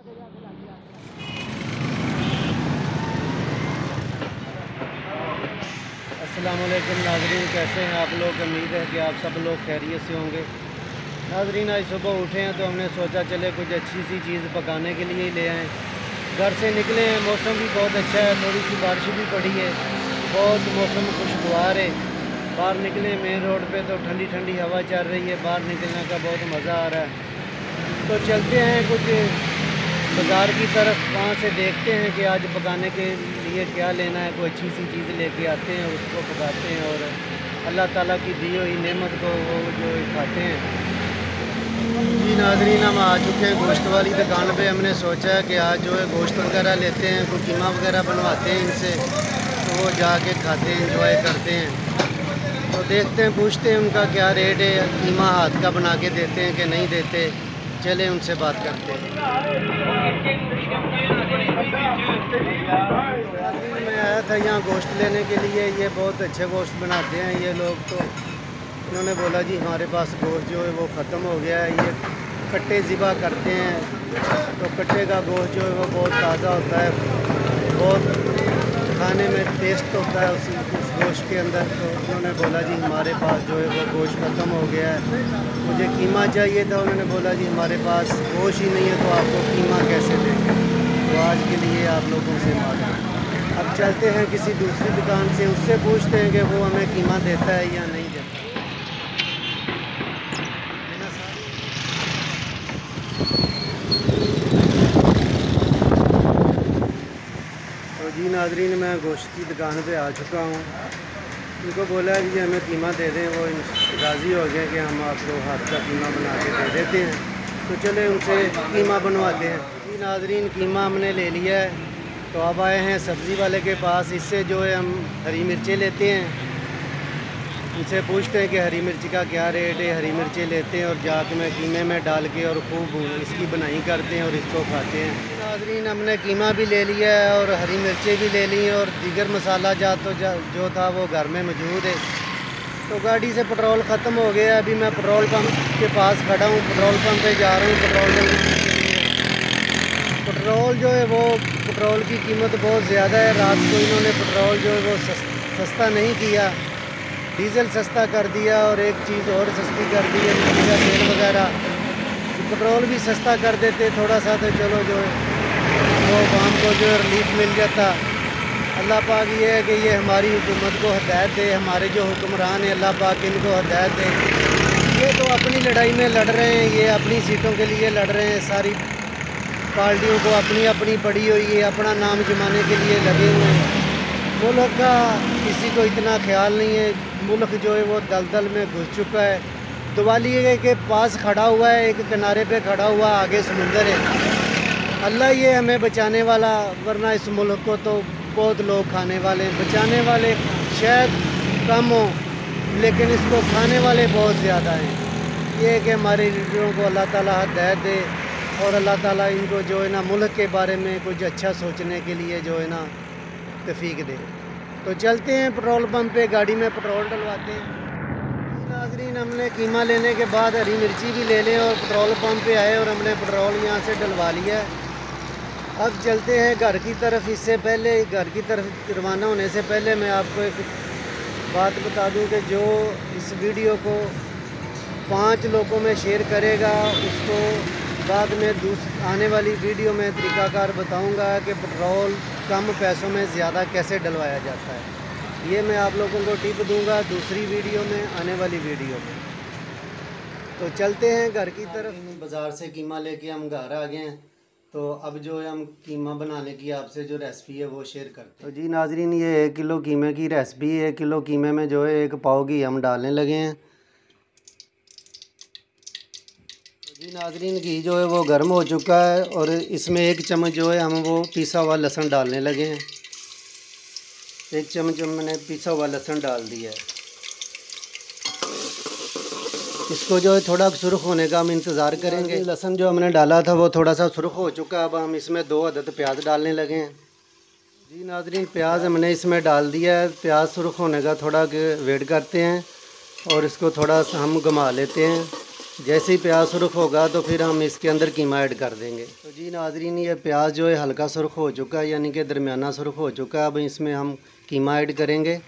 अस्सलामुअलैकुम नाज़रीन, कैसे हैं आप लोग। उम्मीद है कि आप सब लोग खैरियत से होंगे। नाज़रीन, आज सुबह उठे हैं तो हमने सोचा चले कुछ अच्छी सी चीज़ पकाने के लिए ले आएँ। घर से निकले हैं, मौसम भी बहुत अच्छा है, थोड़ी सी बारिश भी पड़ी है, बहुत मौसम खुशगवार है। बाहर निकले मेन रोड पे तो ठंडी ठंडी हवा चल रही है, बाहर निकलने का बहुत मज़ा आ रहा है। तो चलते हैं कुछ बाज़ार की तरफ, वहाँ से देखते हैं कि आज पकाने के लिए क्या लेना है। कोई अच्छी सी चीज़ लेके आते हैं, उसको पकाते हैं और अल्लाह ताला की दी हुई नेमत को वो जो खाते हैं। जी नाज़रीन, हम आ चुके हैं गोश्त वाली दुकान पे। हमने सोचा है कि आज जो है गोश्त वगैरह लेते हैं, कोई कीमा वगैरह बनवाते हैं इनसे, तो वो जाके खाते हैं, इंजॉय करते हैं। तो देखते हैं, पूछते हैं उनका क्या रेट है, कीमा हाथ का बना के देते हैं कि नहीं देते। चले उनसे बात करते हैं। मैं आया था यहाँ गोश्त लेने के लिए, ये बहुत अच्छे गोश्त बनाते हैं ये लोग। तो इन्होंने बोला जी हमारे पास गोश्त जो है वो ख़त्म हो गया है, ये कट्टे ज़िबा करते हैं, तो कट्टे का गोश्त जो है वो बहुत ताज़ा होता है, बहुत खाने में टेस्ट होता है उस गोश्त के अंदर। तो उन्होंने बोला जी हमारे पास जो है वो गोश्त ख़त्म हो गया है, मुझे कीमा चाहिए था। उन्होंने बोला जी हमारे पास गोश्त ही नहीं है तो आपको कीमा कैसे देंगे। तो आज के लिए आप लोगों से मालूम। अब चलते हैं किसी दूसरी दुकान से, उससे पूछते हैं कि वो हमें कीमा देता है या नहीं देता। तो जी नाज़रीन, मैं गोश्त की दुकान पे आ चुका हूँ। उनको बोला है कि हमें कीमा दे दें, वो राज़ी हो गए कि हम आपको हाथ का कीमा बना के दे देते हैं। तो चले उनसे कीमा बनवाते हैं। जी नाज़रीन, कीमा हमने ले लिया है, तो अब आए हैं सब्ज़ी वाले के पास। इससे जो है हम हरी मिर्चें लेते हैं, उनसे पूछते हैं कि हरी मिर्च का क्या रेट है। हरी मिर्चें लेते हैं और जाके में कीमे में डाल के और खूब इसकी बनाई करते हैं और इसको खाते हैं। नाज़रीन, हमने कीमा भी ले लिया है और हरी मिर्चें भी ले ली हैं और दीगर मसाला जो था वो घर में मौजूद है। तो गाड़ी से पेट्रोल ख़त्म हो गया, अभी मैं पेट्रोल पंप के पास खड़ा हूँ, पेट्रोल पंप पे जा रहा हूँ पेट्रोल डलवाने के लिए। पेट्रोल जो है वो पेट्रोल की कीमत बहुत ज़्यादा है। रात को इन्होंने पेट्रोल जो है वो सस्ता नहीं किया, डीज़ल सस्ता कर दिया और एक चीज़ और सस्ती कर दी है, मिट्टी का तेल वगैरह। पेट्रोल भी सस्ता कर देते थोड़ा सा तो चलो जो है वो आवाम को जो है रिलीफ मिल जाता। अल्लाह पाक ये है कि ये हमारी हुकूमत को हिदायत दे, हमारे जो हुक्मरान हैं अल्लाह पाक इनको हिदायत दे। ये तो अपनी लड़ाई में लड़ रहे हैं, ये अपनी सीटों के लिए लड़ रहे हैं। सारी पार्टियों को अपनी अपनी पड़ी हुई है, अपना नाम जमाने के लिए लगे हुए हैं। मुल्क का किसी को इतना ख्याल नहीं है। मुल्क जो है वो दलदल में घुस चुका है। दिवालिये के पास खड़ा हुआ है, एक किनारे पे खड़ा हुआ, आगे समुंदर है। अल्लाह ये हमें बचाने वाला, वरना इस मुल्क को तो बहुत लोग खाने वाले हैं। बचाने वाले शायद कम हो, लेकिन इसको खाने वाले बहुत ज़्यादा हैं। ये है कि हमारे लीडरों को अल्लाह ताला हिदायत दे और अल्लाह ताला इनको जो है ना मुल्क के बारे में कुछ अच्छा सोचने के लिए जो है ना तौफीक दे। तो चलते हैं पेट्रोल पंप पे, गाड़ी में पेट्रोल डलवाते हैं। नाज़रीन, हमने कीमा लेने के बाद हरी मिर्ची भी ले लें और पेट्रोल पंप पे आए और हमने पेट्रोल यहाँ से डलवा लिया है। अब चलते हैं घर की तरफ। इससे पहले घर की तरफ रवाना होने से पहले मैं आपको एक बात बता दूं कि जो इस वीडियो को 5 लोगों में शेयर करेगा उसको बाद में आने वाली वीडियो में तरीक़ाकार बताऊंगा कि पेट्रोल कम पैसों में ज़्यादा कैसे डलवाया जाता है। ये मैं आप लोगों को टिप दूंगा दूसरी वीडियो में, आने वाली वीडियो में। तो चलते हैं घर की तरफ। बाज़ार से कीमा लेके हम घर आ गए हैं, तो अब जो है हम कीमा बनाने की आपसे जो रेसिपी है वो शेयर करते हैं। तो जी नाज़रीन, ये 1 किलो कीमे की रेसिपी है। 1 किलो कीमे में जो है 1 पाव घी हम डालने लगे हैं। तो जी नाज़रीन, घी जो है वो गर्म हो चुका है और इसमें 1 चम्मच जो है हम वो पिसा हुआ लहसुन डालने लगे हैं। 1 चम्मच मैंने पिसा हुआ लहसुन डाल दिया है। इसको जो है थोड़ा सुर्ख होने का हम इंतज़ार करेंगे। लहसुन जो हमने डाला था वो थोड़ा सा सुर्ख हो चुका है। अब हम इसमें 2 अदद प्याज डालने लगे हैं। जी नाज़रीन, प्याज हमने इसमें डाल दिया है। प्याज सुर्ख होने का थोड़ा वेट करते हैं और इसको थोड़ा सा हम घुमा लेते हैं। जैसे ही प्याज सुर्ख होगा तो फिर हम इसके अंदर कीमा ऐड कर देंगे। तो जी नाज़रीन, ये प्याज जो है हल्का सुर्ख हो चुका है, यानी कि दरमियाना सुर्ख हो चुका है। अब इसमें हम कीमा ऐड करेंगे।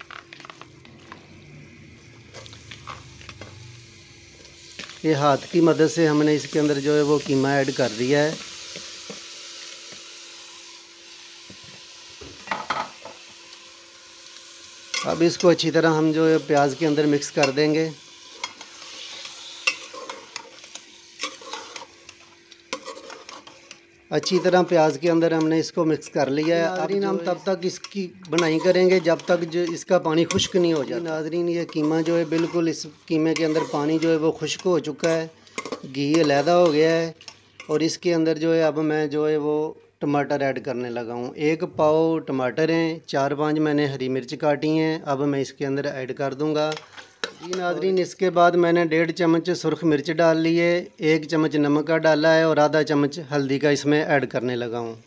ये हाथ की मदद से हमने इसके अंदर जो है वो कीमा ऐड कर दिया है। अब इसको अच्छी तरह हम जो है प्याज के अंदर मिक्स कर देंगे। अच्छी तरह प्याज के अंदर हमने इसको मिक्स कर लिया है। नाज़रीन, हम तब तक इसकी बनाई करेंगे जब तक जो इसका पानी खुश्क नहीं हो जाता। नाज़रीन, ये कीमा जो है बिल्कुल इस कीमे के अंदर पानी जो है वो खुश्क हो चुका है, घी अलहदा हो गया है। और इसके अंदर जो है अब मैं जो है वो टमाटर ऐड करने लगा हूँ। 1 पाव टमाटर हैं, 4-5 मैंने हरी मिर्च काटी हैं, अब मैं इसके अंदर ऐड कर दूँगा। जी नाज़रीन, इसके बाद मैंने 1.5 चम्मच सुरख मिर्च डाल ली है, 1 चम्मच नमक का डाला है और आधा चम्मच हल्दी का इसमें ऐड करने लगा हूँ।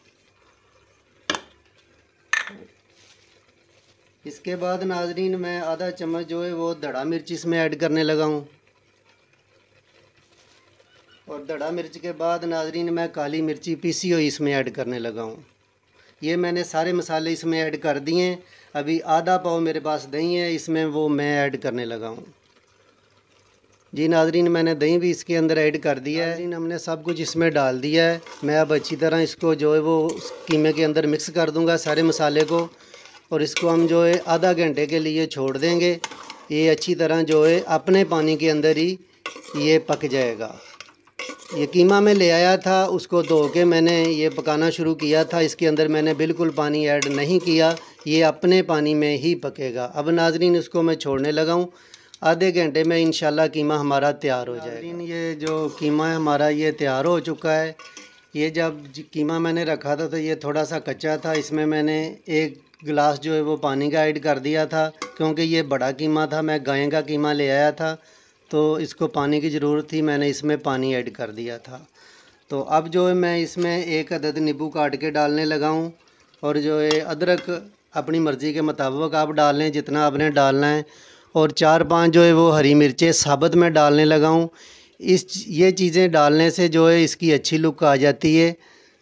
इसके बाद नाज़रीन मैं आधा चम्मच जो है वो धड़ा मिर्च इसमें ऐड करने लगा हूँ। और धड़ा मिर्च के बाद नाज़रीन मैं काली मिर्ची पीसी हुई इसमें ऐड करने लगा हूँ। ये मैंने सारे मसाले इसमें ऐड कर दिए हैं। अभी आधा पाव मेरे पास दही है, इसमें वो मैं ऐड करने लगा हूँ। जी नाज़रीन, मैंने दही भी इसके अंदर ऐड कर दिया है। नाज़रीन, हमने सब कुछ इसमें डाल दिया है। मैं अब अच्छी तरह इसको जो है वो कीमे के अंदर मिक्स कर दूँगा सारे मसाले को, और इसको हम जो है आधा घंटे के लिए छोड़ देंगे। ये अच्छी तरह जो है अपने पानी के अंदर ही ये पक जाएगा। ये कीमा मैं ले आया था, उसको धो के मैंने ये पकाना शुरू किया था। इसके अंदर मैंने बिल्कुल पानी ऐड नहीं किया, ये अपने पानी में ही पकेगा। अब नाज़रीन इसको मैं छोड़ने लगा हूँ, आधे घंटे में इंशाल्लाह कीमा हमारा तैयार हो जाएगा। नाज़रीन, ये जो कीमा है हमारा ये तैयार हो चुका है। ये जब कीमा मैंने रखा था तो ये थोड़ा सा कच्चा था। इसमें मैंने 1 गिलास जो है वो पानी का ऐड कर दिया था, क्योंकि ये बड़ा कीमा था, मैं गाय का कीमा ले आया था तो इसको पानी की ज़रूरत थी, मैंने इसमें पानी ऐड कर दिया था। तो अब जो है मैं इसमें 1 अदद नींबू काट के डालने लगा हूँ, और जो है अदरक अपनी मर्ज़ी के मुताबिक आप डाल लें जितना आपने डालना है, और 4-5 जो है वो हरी मिर्चें साबुत में डालने लगा हूँ। ये चीज़ें डालने से जो है इसकी अच्छी लुक आ जाती है।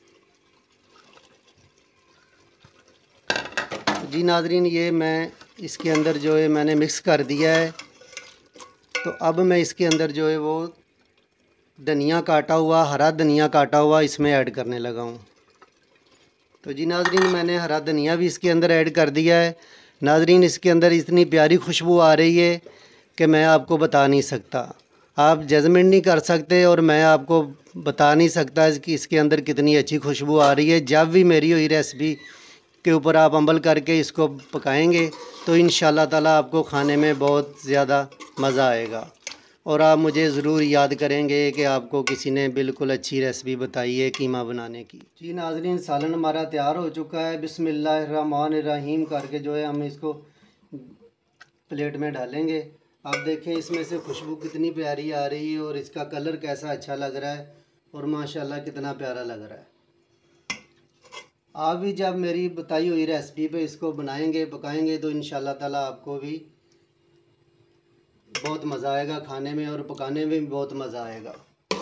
जी नाज़रीन, ये मैं इसके अंदर जो है मैंने मिक्स कर दिया है। तो अब मैं इसके अंदर जो है वो धनिया काटा हुआ, हरा धनिया काटा हुआ इसमें ऐड करने लगा हूँ। तो जी नाज़रीन, मैंने हरा धनिया भी इसके अंदर ऐड कर दिया है। नाज़रीन, इसके अंदर इतनी प्यारी खुशबू आ रही है कि मैं आपको बता नहीं सकता। आप जजमेंट नहीं कर सकते और मैं आपको बता नहीं सकता कि इसके अंदर कितनी अच्छी खुशबू आ रही है। जब भी मेरी हुई रेसिपी के ऊपर आप अमल करके इसको पकाएंगे तो इंशाल्लाह ताला आपको खाने में बहुत ज़्यादा मज़ा आएगा, और आप मुझे ज़रूर याद करेंगे कि आपको किसी ने बिल्कुल अच्छी रेसिपी बताई है कीमा बनाने की। जी नाज़रीन, सालन हमारा तैयार हो चुका है। बिस्मिल्लाहिर्रहमानिर्रहीम करके जो है हम इसको प्लेट में डालेंगे। आप देखें इसमें से खुशबू कितनी प्यारी आ रही है और इसका कलर कैसा अच्छा लग रहा है, और माशाल्लाह कितना प्यारा लग रहा है। आप भी जब मेरी बताई हुई रेसिपी पे इसको बनाएंगे पकाएंगे तो इंशाल्लाह ताला आपको भी बहुत मज़ा आएगा खाने में, और पकाने में भी बहुत मज़ा आएगा।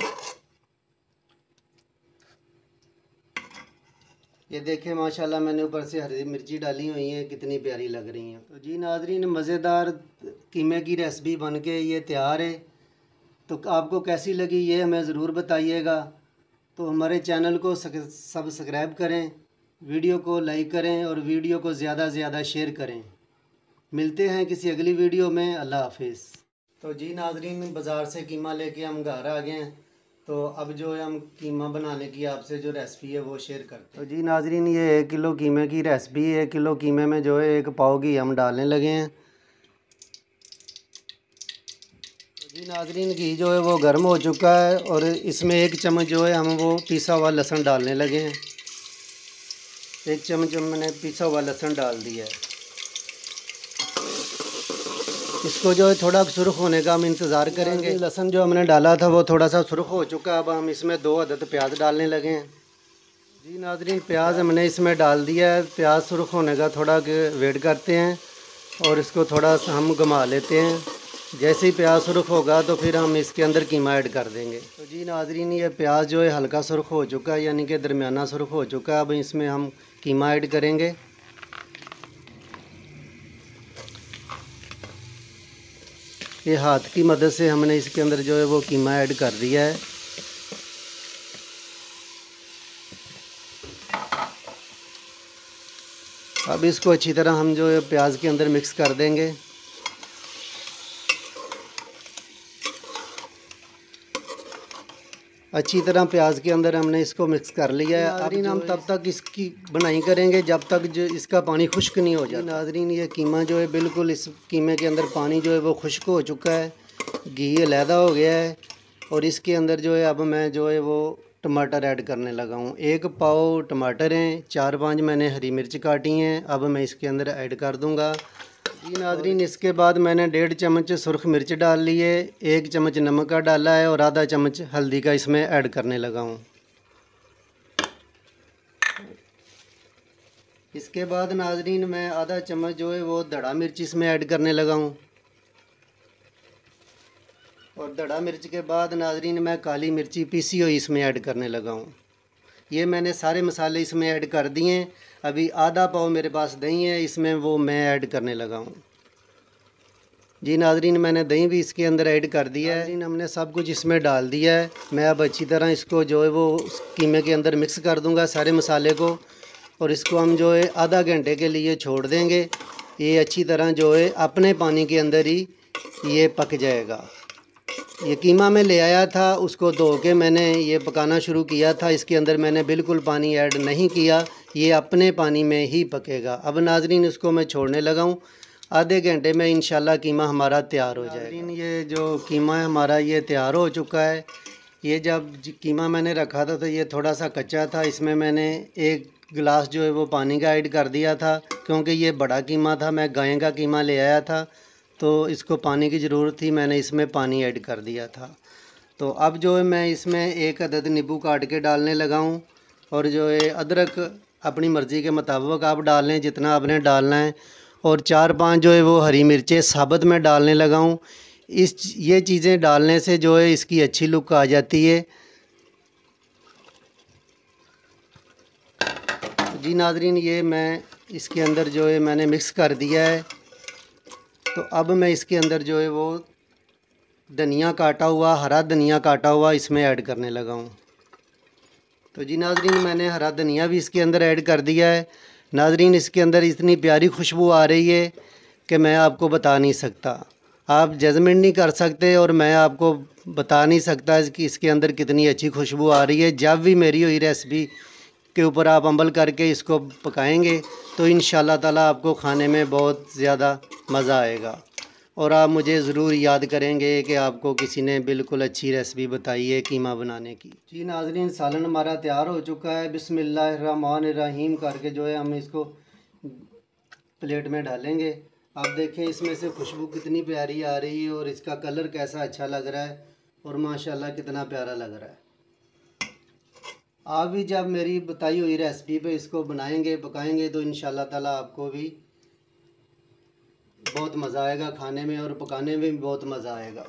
ये देखें माशाल्लाह मैंने ऊपर से हरी मिर्ची डाली हुई हैं, कितनी प्यारी लग रही हैं। तो जी नाज़रीन, मज़ेदार कीमे की रेसिपी बन के ये तैयार है। तो आपको कैसी लगी ये हमें ज़रूर बताइएगा। तो हमारे चैनल को सब्सक्राइब करें, वीडियो को लाइक करें और वीडियो को ज़्यादा से ज़्यादा शेयर करें। मिलते हैं किसी अगली वीडियो में। अल्लाह हाफिज़। तो जी नाज़रीन, बाज़ार से कीमा लेके हम घर आ गए हैं। तो अब जो है हम कीमा बनाने की आपसे जो रेसिपी है वो शेयर करते हैं। तो जी नाज़रीन, ये 1 किलो कीमे की रेसिपी है। 1 किलो कीमे में जो है 1 पाव घी हम डालने लगे हैं। तो जी नाज़रीन, घी जो है वो गर्म हो चुका है और इसमें 1 चम्मच जो है हम वो पिसा हुआ लहसुन डालने लगे हैं। 1 चम्मच मैंने पिसा हुआ लहसुन डाल दिया है। इसको जो है थोड़ा सुर्ख होने का हम इंतज़ार करेंगे। लहसुन जो हमने डाला था वो थोड़ा सा सुर्ख हो चुका है। अब हम इसमें 2 अदद प्याज डालने लगे हैं। जी नाज़रीन, प्याज हमने इसमें डाल दिया है। प्याज सुर्ख होने का थोड़ा वेट करते हैं और इसको थोड़ा सा हम घुमा लेते हैं। जैसे ही प्याज सुर्ख होगा तो फिर हम इसके अंदर कीमा ऐड कर देंगे। तो जी नाज़रीन, ये प्याज जो है हल्का सुर्ख हो चुका है, यानी कि दरमियाना सुर्ख हो चुका है। अब इसमें हम कीमा ऐड करेंगे। ये हाथ की मदद से हमने इसके अंदर जो है वो कीमा ऐड कर दिया है। अब इसको अच्छी तरह हम जो है प्याज के अंदर मिक्स कर देंगे। अच्छी तरह प्याज के अंदर हमने इसको मिक्स कर लिया है। नाज़रीन, हम तब तक इसकी बनाई करेंगे जब तक जो इसका पानी खुश्क नहीं हो जाता। नाज़रीन, ये कीमा जो है बिल्कुल इस कीमे के अंदर पानी जो है वो खुश्क हो चुका है, घी अलहदा हो गया है। और इसके अंदर जो है अब मैं जो है वो टमाटर ऐड करने लगा हूँ। 1 पाव टमाटर हैं, 4-5 मैंने हरी मिर्च काटी हैं, अब मैं इसके अंदर ऐड कर दूँगा। जी नाज़रीन, इसके बाद मैंने 1.5 चम्मच सुरख मिर्च डाल ली है, 1 चम्मच नमक का डाला है और आधा चम्मच हल्दी का इसमें ऐड करने लगा हूँ। इसके बाद नाज़रीन मैं आधा चम्मच जो है वो धड़ा मिर्च इसमें ऐड करने लगा हूँ। और धड़ा मिर्च के बाद नाज़रीन मैं काली मिर्ची पीसी हुई इसमें ऐड करने लगा हूँ। ये मैंने सारे मसाले इसमें ऐड कर दिए हैं। अभी आधा पाव मेरे पास दही है, इसमें वो मैं ऐड करने लगा हूँ। जी नाज़रीन, मैंने दही भी इसके अंदर ऐड कर दिया है। नाज़रीन, हमने सब कुछ इसमें डाल दिया है। मैं अब अच्छी तरह इसको जो है वो कीमे के अंदर मिक्स कर दूँगा सारे मसाले को, और इसको हम जो है आधा घंटे के लिए छोड़ देंगे। ये अच्छी तरह जो है अपने पानी के अंदर ही ये पक जाएगा। ये कीमा मैं ले आया था, उसको धो के मैंने ये पकाना शुरू किया था। इसके अंदर मैंने बिल्कुल पानी ऐड नहीं किया, ये अपने पानी में ही पकेगा। अब नाज़रीन इसको मैं छोड़ने लगा हूँ। आधे घंटे में इंशाल्लाह कीमा हमारा तैयार हो जाएगा। नाज़रीन, ये जो कीमा है हमारा ये तैयार हो चुका है। ये जब कीमा मैंने रखा था तो ये थोड़ा सा कच्चा था। इसमें मैंने 1 गिलास जो है वो पानी का ऐड कर दिया था, क्योंकि ये बड़ा कीमा था, मैं गाय का कीमा ले आया था तो इसको पानी की ज़रूरत थी, मैंने इसमें पानी ऐड कर दिया था। तो अब जो है मैं इसमें 1 अदद नींबू काट के डालने लगा हूँ। और जो है अदरक अपनी मर्ज़ी के मुताबिक आप डाल लें जितना आपने डालना है। और 4-5 जो है वो हरी मिर्चें साबुत में डालने लगा हूँ। ये चीज़ें डालने से जो है इसकी अच्छी लुक आ जाती है। जी नाज़रीन, ये मैं इसके अंदर जो है मैंने मिक्स कर दिया है। तो अब मैं इसके अंदर जो है वो धनिया काटा हुआ, हरा धनिया काटा हुआ इसमें ऐड करने लगा हूँ। तो जी नाज़रीन, मैंने हरा धनिया भी इसके अंदर ऐड कर दिया है। नाज़रीन, इसके अंदर इतनी प्यारी खुशबू आ रही है कि मैं आपको बता नहीं सकता, आप जजमेंट नहीं कर सकते और मैं आपको बता नहीं सकता कि इसके अंदर कितनी अच्छी खुशबू आ रही है। जब भी मेरी हुई रेसिपी के ऊपर आप अमल करके इसको पकाएंगे तो इंशाल्लाह ताला आपको खाने में बहुत ज़्यादा मज़ा आएगा। और आप मुझे ज़रूर याद करेंगे कि आपको किसी ने बिल्कुल अच्छी रेसिपी बताई है कीमा बनाने की। जी नाज़रीन, सालन हमारा तैयार हो चुका है। बिस्मिल्लाहिर्रहमानिर्रहीम करके जो है हम इसको प्लेट में डालेंगे। आप देखें इसमें से खुशबू कितनी प्यारी आ रही है और इसका कलर कैसा अच्छा लग रहा है और माशाल्लाह कितना प्यारा लग रहा है। आप भी जब मेरी बताई हुई रेसिपी पे इसको बनाएंगे पकाएंगे तो इंशाल्लाह ताला आपको भी बहुत मज़ा आएगा खाने में और पकाने में भी बहुत मज़ा आएगा।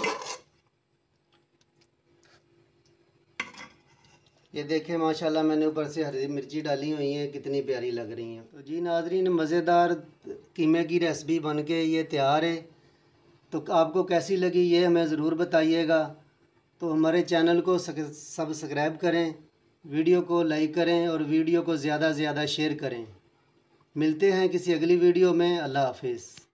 ये देखें माशाल्लाह मैंने ऊपर से हरी मिर्ची डाली हुई हैं, कितनी प्यारी लग रही हैं। तो जी नाज़रीन, मज़ेदार कीमे की रेसिपी बनके ये तैयार है। तो आपको कैसी लगी ये हमें ज़रूर बताइएगा। तो हमारे चैनल को सब्सक्राइब करें, वीडियो को लाइक करें और वीडियो को ज़्यादा से ज़्यादा शेयर करें। मिलते हैं किसी अगली वीडियो में। अल्लाह हाफिज़।